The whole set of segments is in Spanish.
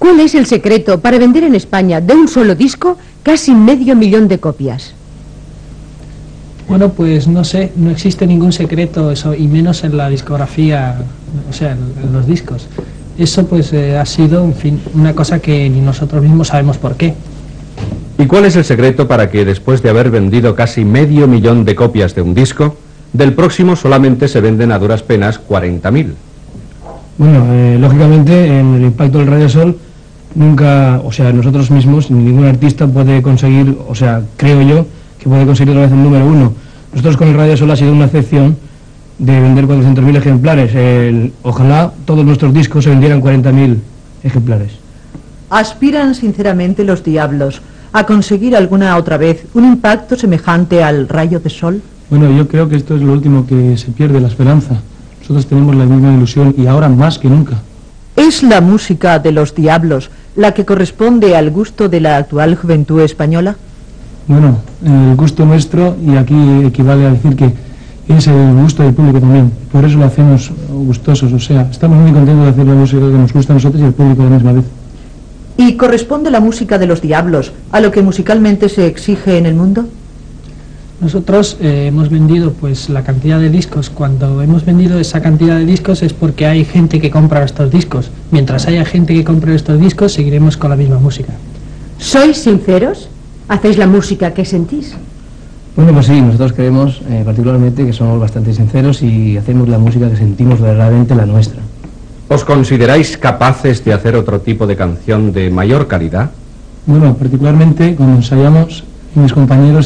¿Cuál es el secreto para vender en España de un solo disco casi 500.000 de copias? Bueno, pues no sé, no existe ningún secreto, eso, y menos en la discografía, o sea, en los discos. Eso pues ha sido, en fin, una cosa que ni nosotros mismos sabemos por qué. ¿Y cuál es el secreto para que después de haber vendido casi 500.000 de copias de un disco, del próximo solamente se venden a duras penas 40.000? Bueno, lógicamente en el impacto del Radiosol nunca, o sea, nosotros mismos, ningún artista puede conseguir, o sea, creo yo, que puede conseguir otra vez el número 1. Nosotros con el Radiosol ha sido una excepción de vender 400.000 ejemplares. Ojalá todos nuestros discos se vendieran 40.000 ejemplares. ¿Aspiran sinceramente los Diablos a conseguir alguna otra vez un impacto semejante al Rayo de Sol? Bueno, yo creo que esto es lo último que se pierde, la esperanza. Nosotros tenemos la misma ilusión y ahora más que nunca. ¿Es la música de los Diablos la que corresponde al gusto de la actual juventud española? Bueno, el gusto nuestro, y aquí equivale a decir que es el gusto del público también. Por eso lo hacemos gustosos, o sea, estamos muy contentos de hacer la música que nos gusta a nosotros y al público a la misma vez. ¿Y corresponde la música de los Diablos a lo que musicalmente se exige en el mundo? Nosotros hemos vendido pues la cantidad de discos. Cuando hemos vendido esa cantidad de discos es porque hay gente que compra estos discos. Mientras haya gente que compre estos discos, seguiremos con la misma música. ¿Sois sinceros? ¿Hacéis la música que sentís? Bueno, pues sí, nosotros creemos particularmente que somos bastante sinceros y hacemos la música que sentimos verdaderamente la nuestra. ¿Os consideráis capaces de hacer otro tipo de canción de mayor calidad? Bueno, particularmente cuando ensayamos, mis compañeros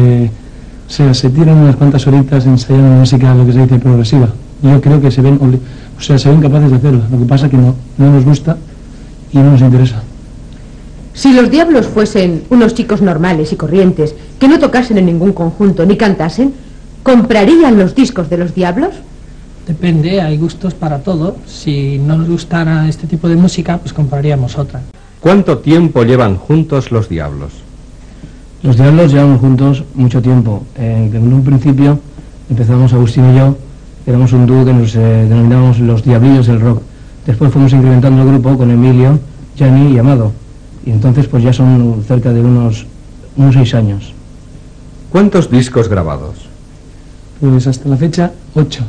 se tiran unas cuantas horitas ensayando música, lo que se dice progresiva. Y yo creo que se ven capaces de hacerlo. Lo que pasa es que no nos gusta y no nos interesa. Si los Diablos fuesen unos chicos normales y corrientes, que no tocasen en ningún conjunto ni cantasen, ¿comprarían los discos de los Diablos? Depende, hay gustos para todo. Si no nos gustara este tipo de música, pues compraríamos otra. ¿Cuánto tiempo llevan juntos los Diablos? Los Diablos llevamos juntos mucho tiempo. En un principio empezamos Agustín y yo, éramos un dúo que nos denominábamos los Diablillos del Rock. Después fuimos incrementando el grupo con Emilio, Gianni y Amado. Y entonces pues ya son cerca de unos 6 años. ¿Cuántos discos grabados? Pues hasta la fecha 8.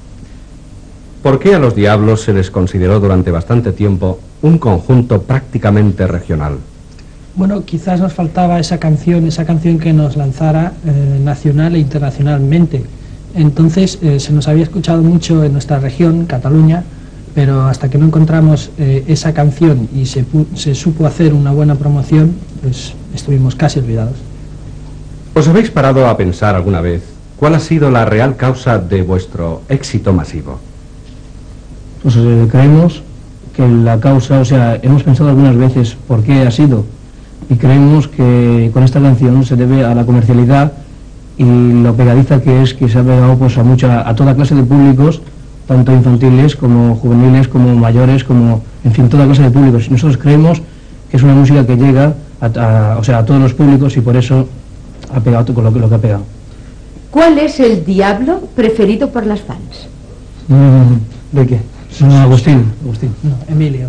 ¿Por qué a los Diablos se les consideró durante bastante tiempo un conjunto prácticamente regional? Bueno, quizás nos faltaba esa canción que nos lanzara nacional e internacionalmente. Entonces se nos había escuchado mucho en nuestra región, Cataluña, pero hasta que no encontramos esa canción y se supo hacer una buena promoción, pues estuvimos casi olvidados. ¿Os habéis parado a pensar alguna vez cuál ha sido la real causa de vuestro éxito masivo? Pues creemos que la causa, o sea, hemos pensado algunas veces por qué ha sido, y creemos que con esta canción se debe a la comercialidad y lo pegadiza que es, que se ha pegado pues a toda clase de públicos, tanto infantiles como juveniles, como mayores, como, en fin, toda clase de públicos. Y nosotros creemos que es una música que llega a todos los públicos y por eso ha pegado con lo que ha pegado. ¿Cuál es el Diablo preferido por las fans? ¿De qué? No, Agustín. No, Emilio.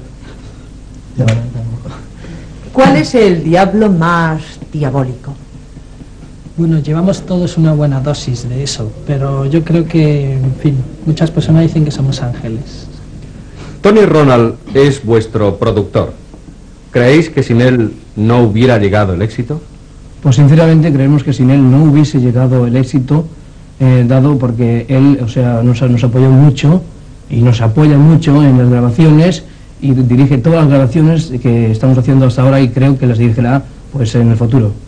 ¿Cuál es el Diablo más diabólico? Bueno, llevamos todos una buena dosis de eso, pero yo creo que, en fin, muchas personas dicen que somos ángeles. Tony Ronald es vuestro productor. ¿Creéis que sin él no hubiera llegado el éxito? Pues sinceramente creemos que sin él no hubiese llegado el éxito, dado porque él, o sea, nos apoyó mucho y nos apoya mucho en las grabaciones y dirige todas las grabaciones que estamos haciendo hasta ahora y creo que las dirigirá pues en el futuro.